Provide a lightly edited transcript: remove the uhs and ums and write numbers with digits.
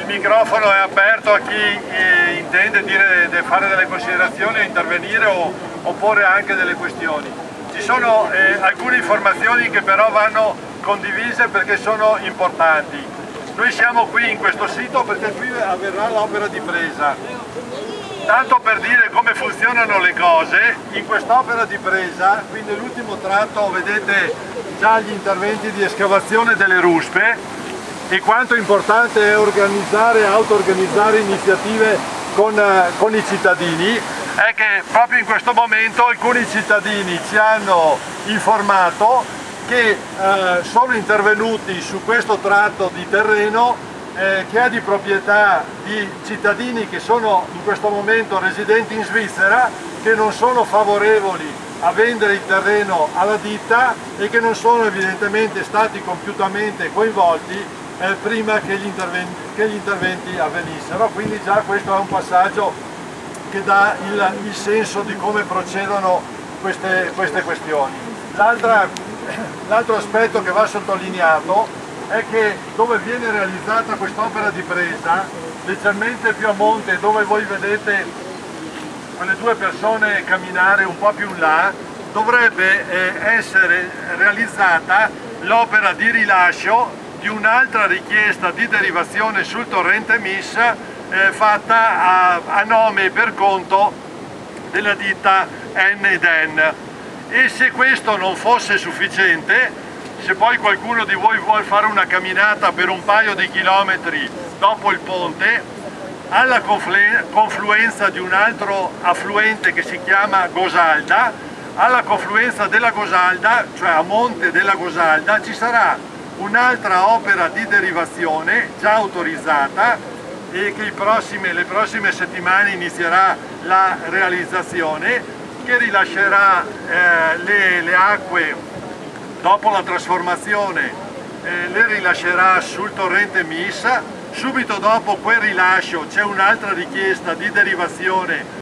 microfono è aperto a chi intende fare delle considerazioni, intervenire o porre anche delle questioni. Ci sono alcune informazioni che però vanno condivise perché sono importanti. Noi siamo qui in questo sito perché qui avverrà l'opera di presa. Tanto per dire come funzionano le cose, in quest'opera di presa, quindi l'ultimo tratto, vedete già gli interventi di escavazione delle ruspe e quanto importante è auto-organizzare iniziative con i cittadini, è che proprio in questo momento alcuni cittadini ci hanno informato che sono intervenuti su questo tratto di terreno che è di proprietà di cittadini che sono in questo momento residenti in Svizzera, che non sono favorevoli a vendere il terreno alla ditta e che non sono evidentemente stati compiutamente coinvolti prima che gli interventi avvenissero. Quindi già questo è un passaggio che dà il senso di come procedono queste questioni. L'altro aspetto che va sottolineato è che dove viene realizzata quest'opera di presa, leggermente più a monte, dove voi vedete quelle due persone camminare un po' più in là, dovrebbe essere realizzata l'opera di rilascio di un'altra richiesta di derivazione sul torrente Mis fatta a nome e per conto della ditta N&N. E se questo non fosse sufficiente, se poi qualcuno di voi vuole fare una camminata per un paio di chilometri dopo il ponte, alla confluenza di un altro affluente che si chiama Gosalda, alla confluenza della Gosalda, cioè a monte della Gosalda, ci sarà un'altra opera di derivazione già autorizzata e che le prossime settimane inizierà la realizzazione, che rilascerà le acque dopo la trasformazione, le rilascerà sul torrente Mis. Subito dopo quel rilascio c'è un'altra richiesta di derivazione